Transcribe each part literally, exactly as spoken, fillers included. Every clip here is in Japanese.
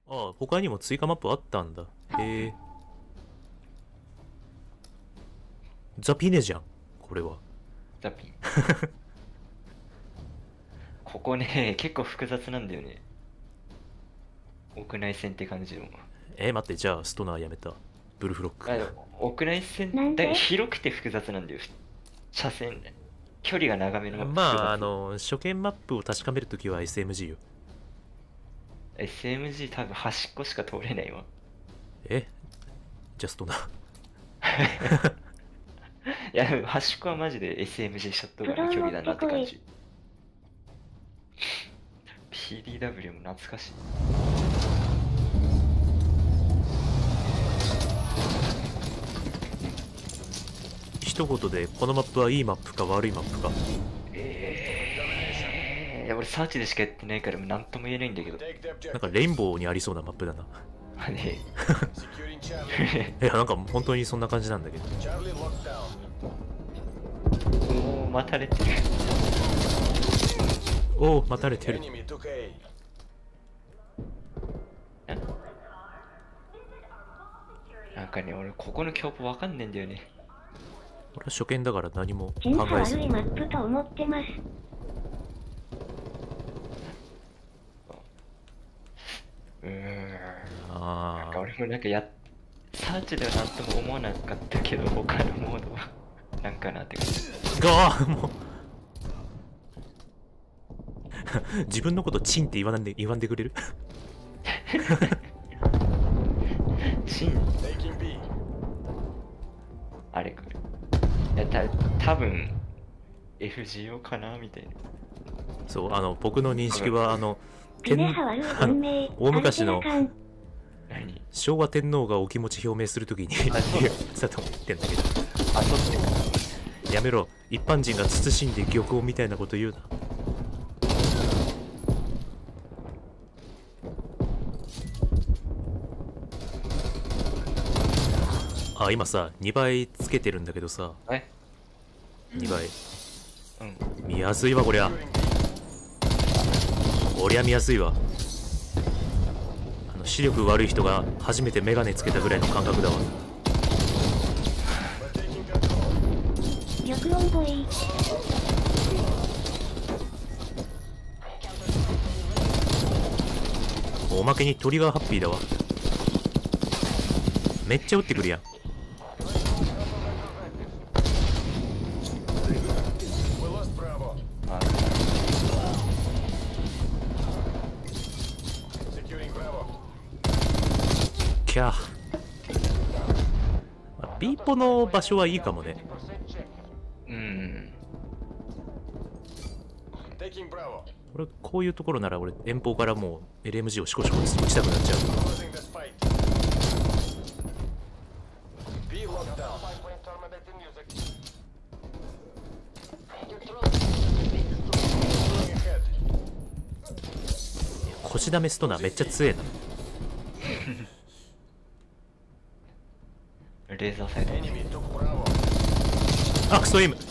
ああ、他にも追加マップあったんだ。へえ。ザピネじゃん、これは。 ザピン。ここね、結構複雑なんだよね。屋内線って感じの。 えー、待って、じゃあストナーやめた。ブルフロック。 あ、屋内線だ広くて複雑なんだよ。車線、距離が長めのマップ。 まあ、あの、初見マップを確かめるときは エスエムジー よ。 エスエムジー 多分端っこしか通れないわ。 えじゃあストナー。 いや、端っこはマジで エスエムジー ショットガンの距離だなって感じ。ピーディーダブリュー も懐かしい。 一言でこのマップはいいマップか悪いマップか。 えー、いや俺サーチでしかやってないから何とも言えないんだけど。 なんかレインボーにありそうなマップだな。 ねいや、なんか本当にそんな感じなんだけど。 おお、待たれてる。 おお、待たれてる。 なんかね、俺ここの強ポわかんねえんだよね。 俺は初見だから何も考審査えずに。 悪いマップと思ってます。 うーん。 あなんか俺もなんかや、サーチではなんとも思わなかったけど、他のモードはなんかなって感じ。 がーもう自分のことチンって言わんで言わんでくれる。 シンあれか。いや、た多分 エフジーオー かなみたいな。 そう、あの僕の認識はあのピネ天ハ悪いあの文明。 大昔の何昭和天皇がお気持ち表明するときにあそうさと言ってんだけど、 あ、そっちか。 やめろ、一般人が慎んで玉をみたいなこと言うな。あ、今さにばいつけてるんだけどさ、 えにばいうん。 見やすいわ。こりゃこりゃ見やすいわ。あの視力悪い人が初めてメガネつけたぐらいの感覚だわ。 玉音ボイ。 おまけにトリガーハッピーだわ。めっちゃ撃ってくるやん。 あ、 キャー、まあ、ビーポの場所はいいかもね。 うん。 俺こういうところなら俺遠方からもう エルエムジー をシコシコ打ちたくなっちゃう。腰ダメストナーめっちゃ強えな。 レーザーサイド。 あ、クソエイム。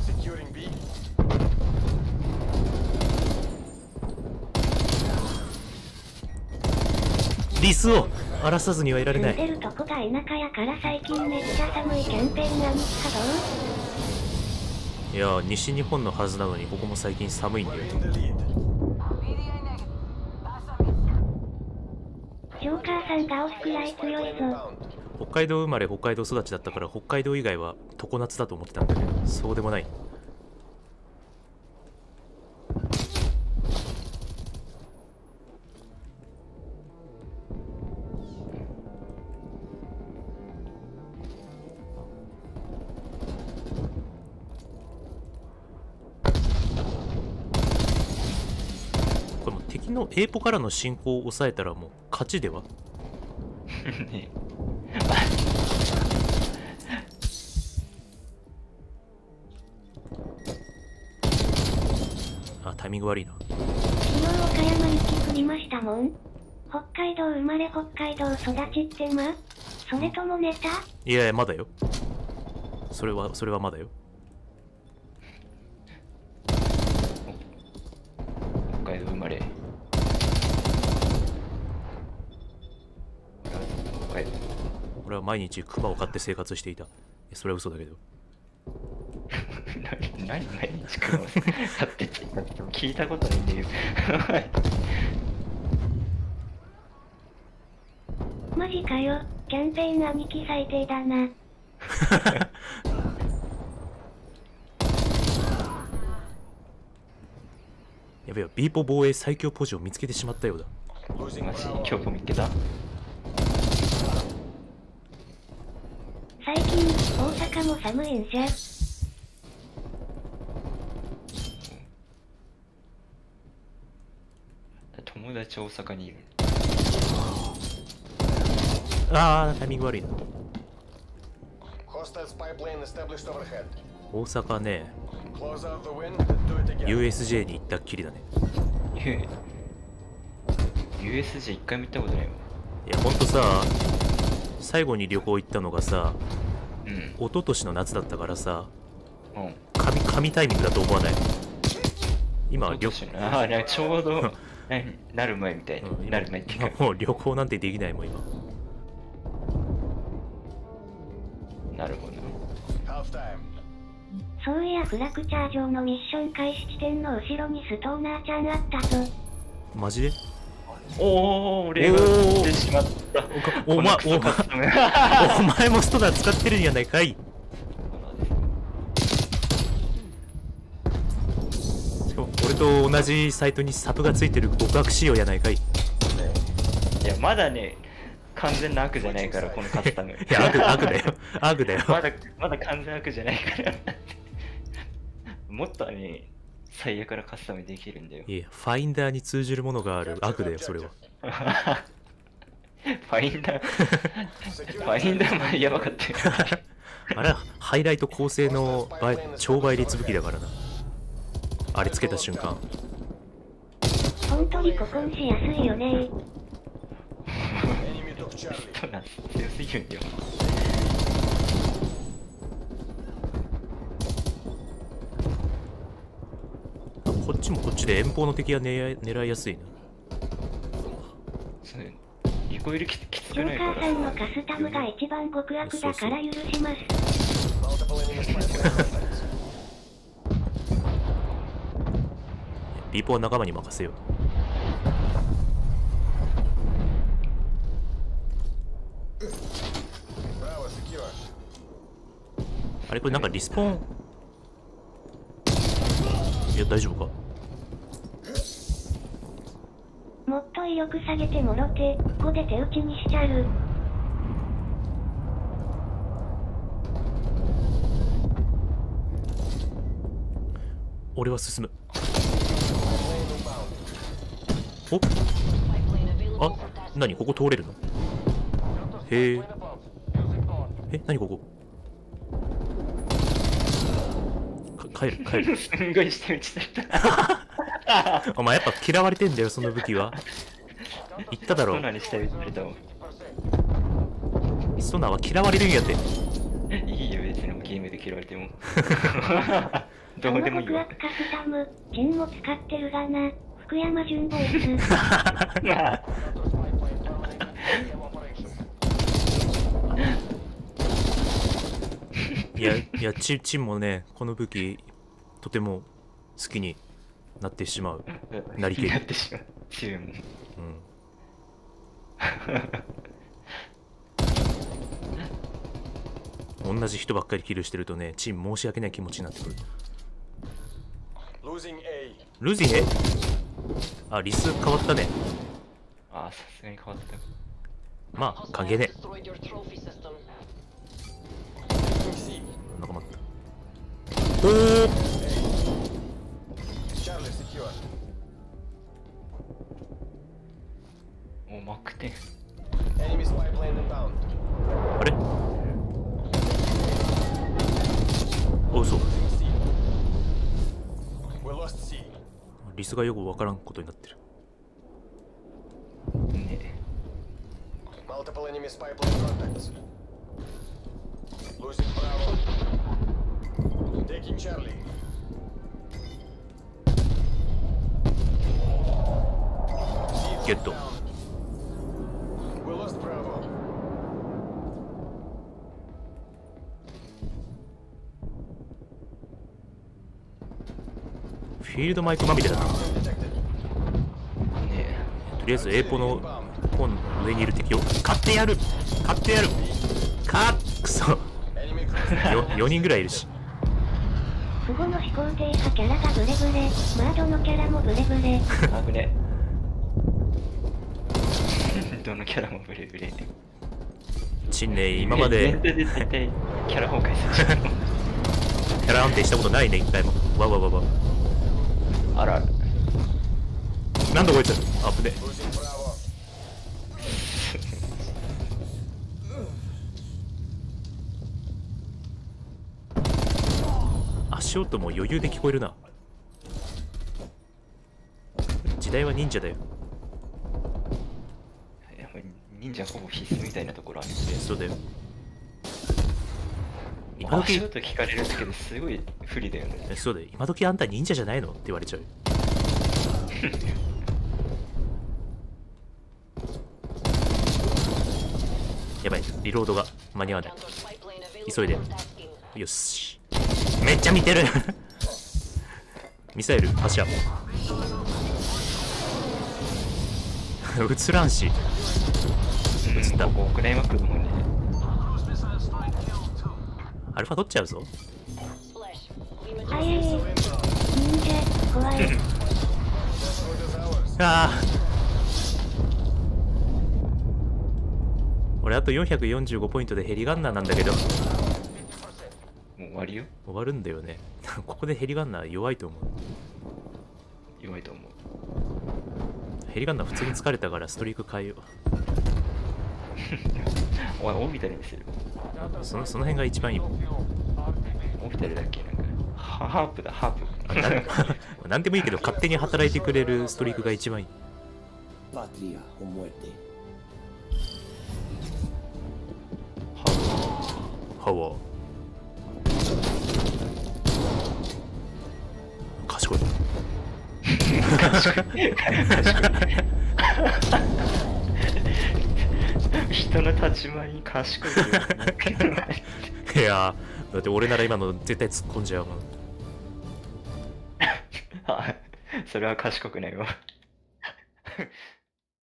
リスを荒らさずにはいられない。 住んでるとこが田舎やから最近めっちゃ寒いキャンペーンなんすかどう？ いや、西日本のはずなのにここも最近寒いんだよ。 ジョーカーさん倒すくらい強いぞ。 北海道生まれ北海道育ちだったから北海道以外は常夏だと思ってたんだけど、そうでもない。これもう敵の A ポからの進行を抑えたらもう勝ちでは。 ねあ、タイミング悪いな。 昨日岡山雪降りましたもん。北海道生まれ北海道育ちってま？それともネタ？ いやいや、まだよ。それはそれはまだよ。 北海道生まれ。 はい。 俺は毎日クマを飼って生活していた。いやそれは嘘だけど。 何何毎日クマを買ってって言っても聞いたことないんだよ。 マジかよ、キャンペーン兄貴最低だな。 やべえ、ビーポ防衛最強ポジを見つけてしまったようだ。 マジ今日見つけた。 最近、大阪も寒いんじゃ。 友達大阪にいる。 あー、タイミング悪いな。 Hostile spy plane established overhead. 大阪ね、 Close out the wind and do it again. ユーエスジェー に行ったっきりだね。 ユーエスジェー 一回も行ったことないわ。 いやほんとさ、最後に旅行行ったのがさ、 うん。 一昨年の夏だったからさ、 うん。 神神タイミングだと思わない？今旅旅行ああ、なんかちょうど何なる前みたいうんになる前っていうか、 もう旅行なんてできないもん今。 なるほど。 Half time. そういやフラクチャー上のミッション開始地点の後ろにストーナーちゃんあったぞ。 マジで？ おお、俺がおー売ってしまった。 お前このクソカスタムお前もストナー使ってるんやないかい。しかも俺と同じサイトにサプがついてる極悪仕様やないかい。 いや、まだね、完全な悪じゃないから、このカスタム。 いや悪悪だよ悪だよ。 まだ、まだ完全悪じゃないから。もっとね、最悪なカスタムできるんだよ。 いやファインダーに通じるものがある悪だよそれは。 ファインダー、ファインダーもやばかったよ。 あれはハイライト構成の倍超倍率武器だからな。あれつけた瞬間。 本当にここんしやすいよね。 Enemy took Charlie. そうなん強すぎるんだよ。 こっちもこっちで遠方の敵が狙い狙いやすいな。 そうリコイルききつジョーカくないからーさんのカスタムが一番極悪だから許します。 Multiple enemy spy plane contacts. ビーポは仲間に任せよう。 Bravo secure. あれこれなんかリスポーン。いや大丈夫か。 もっと威力下げてもろて、ここで手打ちにしちゃる。 俺は進む。おあ、何ここ通れるの？へえ。え、何ここ？か帰る帰る。 すんごい下打ちだった。 お前やっぱ嫌われてんだよその武器は。言っただろそんなに下打ちされたもん。 ストナーは嫌われるんやって。 いいよ、別にゲームで嫌われても。 そのどうでもいいわ。 極悪カスタム、ジンも使ってるがな。福山潤ボイス。 いやいやチチンもねこの武器とても好きになってしまう。なりけりなってしまう。強いもん。 うん。同じ人ばっかりキルしてるとねチン申し訳ない気持ちになってくる。 Losing A. ルジヘあリス変わったね。 ああ、さすがに変わった。 まあ関係ね Taking C. え。仲間った。おお Charlie secure. おマックテン。 Enemy spy plane inbound. あれお嘘。 C. We lost C. リスがよくわからんことになってる。 ね Multiple enemy spy plane contacts. Losing Bravo. Taking Charlie. ゲット。 We lost Bravo. フィールドマイクまみれだな。と Detected. ねりあえず A ポのポンの上にいる敵を買ってやる買ってやるかっくそ Enemy close. よよにんぐらいいるし。 父母の飛行艇派キャラがブレブレ、マードのキャラもブレブレ。 え危ねどのキャラもブレブレちんね今まで全然絶対キャラ崩壊するキャラ安定したことないね、一回も。わわわわ。 あらなんだこいつ。あぶね。 Losing Bravo. 足音も余裕で聞こえるな。時代は忍者だよ。 やっぱり忍者ほぼ必須みたいなところあるんでそうだよ。今足時音聞かれるだけですごい不利だよねえそうだよ。今時あんた忍者じゃないのって言われちゃうよ。やばい、リロードが間に合わない。急いで。よし。めっちゃ見てるミサイル発射。映らんし。 うん映ったここクライマックの方にアルファ取っちゃうぞ。 あいえいえ。忍者、怖い。 This route is ours. ああ。俺あとよんひゃくよんじゅうごポイントでヘリガンナーなんだけどもう終わりよ終わるんだよね。ここでヘリガンナー弱いと思う。 弱いと思うヘリガンナー普通に疲れたからストリーク変えよおいオービタルにするう。そのその辺が一番いい。 オービタルだっけなんかハハープだハープなんでもいいけど勝手に働いてくれるストリークが一番いい。 Patria o muerte. ハワー賢い。 人の立ち回りに賢いよいやーだって俺なら今の絶対突っ込んじゃうもん。 あそれは賢くないわ